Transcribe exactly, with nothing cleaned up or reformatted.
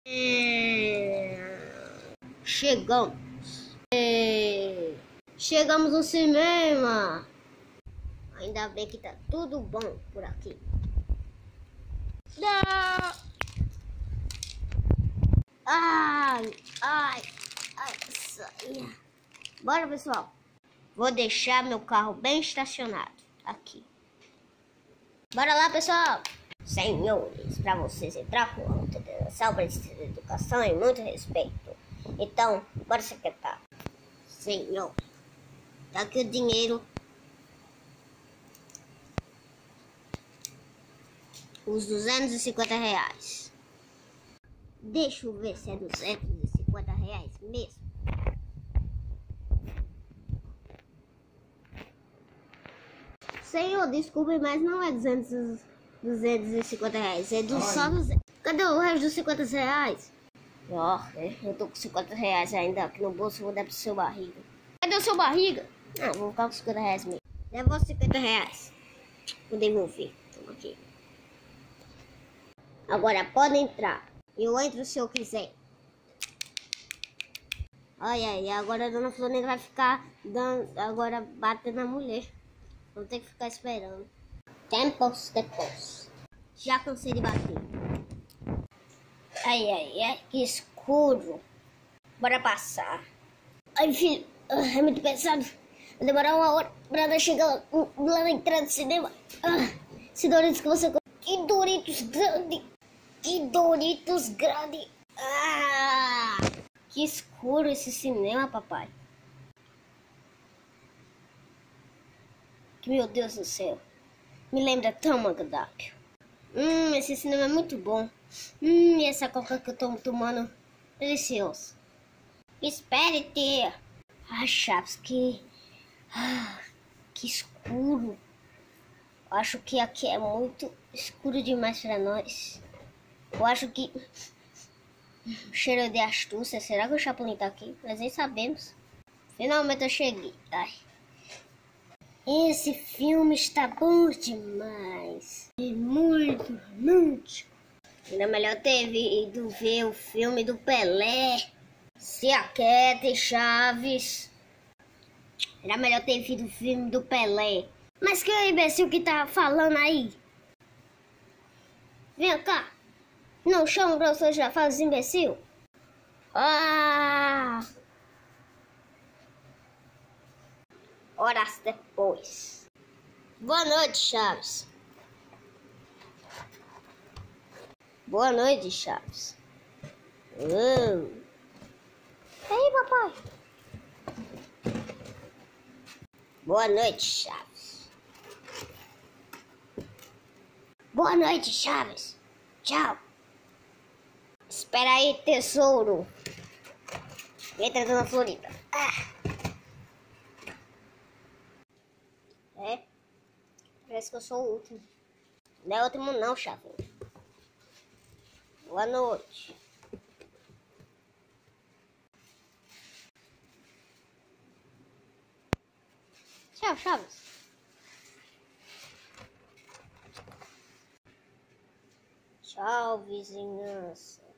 É... Chegamos. É... Chegamos no cinema. Ainda bem que tá tudo bom por aqui. Não. Ai, ai, ai, isso aí. Bora, pessoal. Vou deixar meu carro bem estacionado aqui. Bora lá, pessoal. Senhores, para vocês entrar com autorização, precisa de educação e muito respeito. Então, bora se aquietar. Senhor, tá aqui o dinheiro. Os duzentos e cinquenta reais. Deixa eu ver se é duzentos e cinquenta reais mesmo. Senhor, desculpe, mas não é duzentos, duzentos e cinquenta reais. É do, só duzentos. Cadê o resto dos cinquenta reais? Ó, oh, eu tô com cinquenta reais ainda aqui no bolso. Vou dar pro seu barriga. Cadê o seu barriga? Ah, vou ficar com cinquenta reais mesmo. Levou cinquenta reais. Vou devolver. Toma aqui. Agora pode entrar. Eu entro se eu quiser. Olha aí, agora a dona Florinda vai ficar dando, agora batendo na mulher. Vou ter que ficar esperando. Tempos depois. Já cansei de bater. Ai, ai, ai, que escuro. Bora passar. Ai, filho, é muito pesado. Vai demorar uma hora pra nós chegar lá, lá na entrada do cinema. Ah, esse Doritos que você... Que Doritos grande. Que Doritos grande. Ah, que escuro esse cinema, papai. Que meu Deus do céu. Me lembra tão agradável. Hum, esse cinema é muito bom. Hum, e essa coca que eu tô tomando, deliciosa. Espere, tia. Ah, Chaves, que... Ah, que escuro. Acho que aqui é muito escuro demais para nós. Eu acho que... Cheiro de astúcia. Será que o Chapolin tá aqui? Nós nem sabemos. Finalmente eu cheguei. Ai. Esse filme está bom demais. É muito romântico. Ainda melhor ter ido ver o filme do Pelé. Se aquiete, Chaves. Era melhor ter visto o filme do Pelé. Mas que imbecil que tá falando aí? Vem cá. Não chama pra você já faz imbecil? Ah! Horas depois. Boa noite, Chaves. Boa noite, Chaves. Hum. E aí, papai? Boa noite, Chaves. Boa noite, Chaves. Tchau. Espera aí, tesouro. Entra, dona Florinda. Ah. É? Parece que eu sou o último. Não é o último não, Chaves. Boa noite. Tchau, Chaves. Tchau, vizinhança.